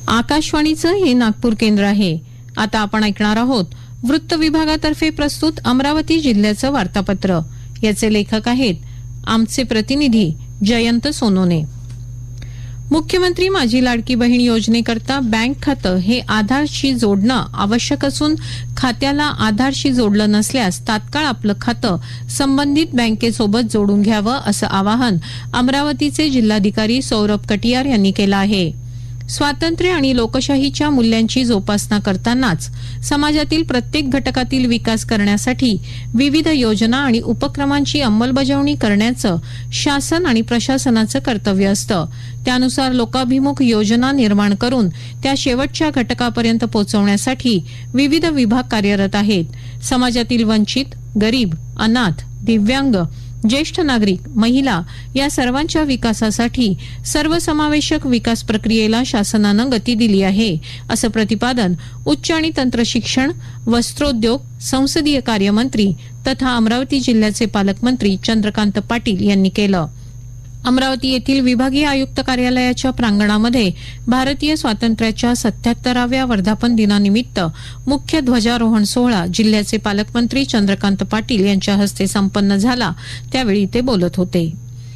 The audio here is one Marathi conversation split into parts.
आकाशवाणीचं हे नागपूर केंद्र आहे. आता आपण ऐकणार आहोत वृत्त विभागातर्फे प्रस्तुत अमरावती जिल्ह्याचं वार्तापत्र. याचे लेखक आहेत आमचे प्रतिनिधी जयंत सोनोने. मुख्यमंत्री माझी लाडकी बहीण योजनेकरता बँक खातं हे आधारशी जोडणं आवश्यक असून खात्याला आधारशी जोडलं नसल्यास तात्काळ आपलं खातं संबंधित बँकेसोबत जोडून घ्यावं असं आवाहन अमरावतीचे जिल्हाधिकारी सौरभ कटियार यांनी केलं आहे. स्वातंत्र्य आणि लोकशाहीच्या मूल्यांची जोपासना करतानाच समाजातील प्रत्येक घटकातील विकास करण्यासाठी विविध योजना आणि उपक्रमांची अंमलबजावणी करण्याचं शासन आणि प्रशासनाचं कर्तव्य असतं. त्यानुसार लोकाभिमुख योजना निर्माण करून त्या शेवटच्या घटकापर्यंत पोहोचवण्यासाठी विविध विभाग कार्यरत आहेत. समाजातील वंचित, गरीब, अनाथ, दिव्यांग, ज्येष्ठ नागरिक, महिला या सर्वांच्या विकासासाठी सर्वसमावेशक विकास प्रक्रियेला शासनानं गती दिली आहे असं प्रतिपादन उच्च आणि तंत्र शिक्षण, वस्त्रोद्योग, संसदीय कार्यमंत्री तथा अमरावती जिल्ह्याचे पालकमंत्री चंद्रकांत पाटील यांनी केलं. अमरावती येथील विभागीय आयुक्त कार्यालयाच्या प्रांगणामध्ये भारतीय स्वातंत्र्याच्या 77व्या वर्धापन दिनानिमित्त मुख्य ध्वजारोहण सोहळा जिल्ह्याचे पालकमंत्री चंद्रकांत पाटील यांच्या हस्ते संपन्न झाला. त्यावेळी ते बोलत होते.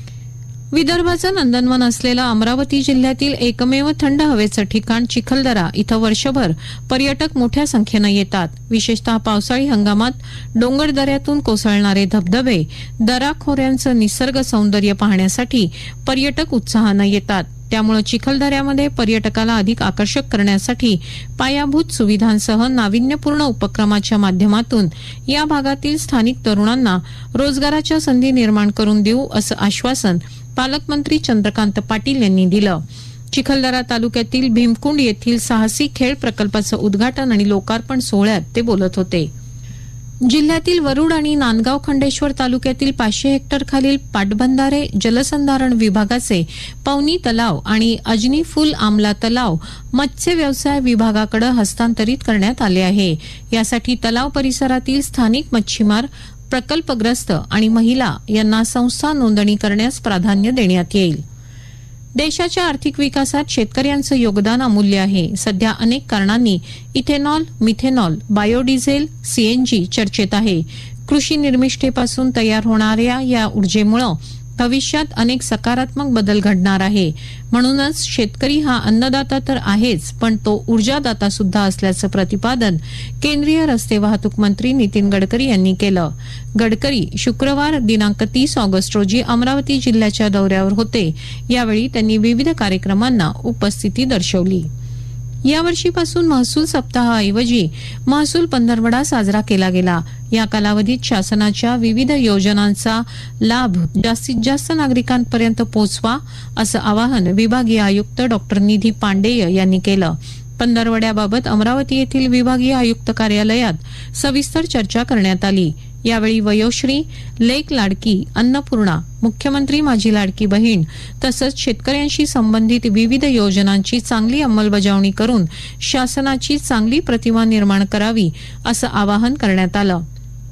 विदर्भाचं नंदनवन असलेलं अमरावती जिल्ह्यातील एकमेव थंड हवेचं ठिकाण चिखलदरा इथं वर्षभर पर्यटक मोठ्या संख्येनं येतात. विशेषतः पावसाळी हंगामात डोंगर दऱ्यातून कोसळणारे धबधबे, दराखोऱ्यांचं निसर्ग सौंदर्य पाहण्यासाठी पर्यटक उत्साहानं येतात. त्यामुळे चिखलदऱ्यामध्ये पर्यटकाला अधिक आकर्षक करण्यासाठी पायाभूत सुविधांसह नाविन्यपूर्ण उपक्रमाच्या माध्यमातून या भागातील स्थानिक तरुणांना रोजगाराच्या संधी निर्माण करून देऊ असं आश्वासन पालकमंत्री चंद्रकांत पाटील यांनी दिलं. चिखलदरा तालुक्यातील भीमकुंड येथील साहसी खेळ प्रकल्पाचं उद्घाटन आणि लोकार्पण सोहळ्यात ते बोलत होते. जिल्ह्यातील वरुड आणि नांदगाव खंडेश्वर तालुक्यातील 500 हेक्टर खालील पाटबंधारे जलसंधारण विभागाचे पवनी तलाव आणि अजनी फुल आमला तलाव मत्स्य व्यवसाय विभागाकडे हस्तांतरित करण्यात आले आहे. यासाठी तलाव परिसरातील स्थानिक मच्छीमार, प्रकल्पग्रस्त आणि महिला यांना संस्था नोंदणी करण्यास प्राधान्य देण्यात येईल. देशाच्या आर्थिक विकासात शेतकऱ्यांचं योगदान अमूल्य आहे. सध्या अनेक कारणांनी इथेनॉल, मिथेनॉल, बायोडिझेल, सीएनजी चर्चेत आहे. कृषी निर्मिष्ठेपासून तयार होणाऱ्या या ऊर्जेमुळे भविष्यात अनेक सकारात्मक बदल घडणार आहे. म्हणूनच शेतकरी हा अन्नदाता तर आहेच, पण तो ऊर्जादाता सुद्धा असल्याचं प्रतिपादन केंद्रीय रस्ते वाहतूक मंत्री नितीन गडकरी यांनी केलं. गडकरी शुक्रवार दिनांक 30 ऑगस्ट रोजी अमरावती जिल्ह्याच्या दौऱ्यावर होते. यावेळी त्यांनी विविध कार्यक्रमांना उपस्थिती दर्शवली. यावर्षीपासून महसूल सप्ताहाऐवजी महसूल पंधरवडा साजरा केला गेला. या कालावधीत शासनाच्या विविध योजनांचा लाभ जास्तीत जास्त नागरिकांपर्यंत पोहोचवा असं आवाहन विभागीय आयुक्त डॉक्टर निधी पांडेय यांनी केलं. पंधरवड्याबाबत अमरावती येथील विभागीय आयुक्त कार्यालयात सविस्तर चर्चा करण्यात आली. यावेळी वयोश्री, लेक लाडकी, अन्नपूर्णा, मुख्यमंत्री माझी लाडकी बहीण तसंच शेतकऱ्यांशी संबंधित विविध योजनांची चांगली अंमलबजावणी करून शासनाची चांगली प्रतिमा निर्माण करावी असं आवाहन करण्यात आलं.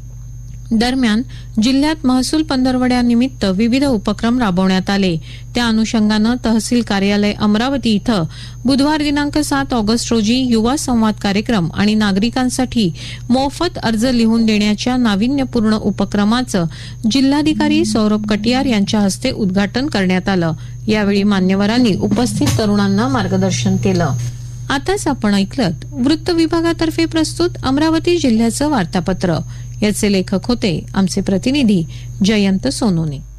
दरम्यान जिल्ह्यात महसूल पंधरवड्यानिमित्त विविध उपक्रम राबवण्यात आले. त्या अनुषंगानं तहसील कार्यालय अमरावती इथं बुधवार दिनांक 7 ऑगस्ट रोजी युवा संवाद कार्यक्रम आणि नागरिकांसाठी मोफत अर्ज लिहून देण्याच्या नाविन्यपूर्ण उपक्रमाचं जिल्हाधिकारी सौरभ कटियार यांच्या हस्ते उद्घाटन करण्यात आलं. यावेळी मान्यवरांनी उपस्थित तरुणांना मार्गदर्शन केलं. आताच आपण ऐकलत वृत्त विभागातर्फे प्रस्तुत अमरावती जिल्ह्याचं वार्तापत्र. याचे लेखक होते आमचे प्रतिनिधी जयंत सोनोने.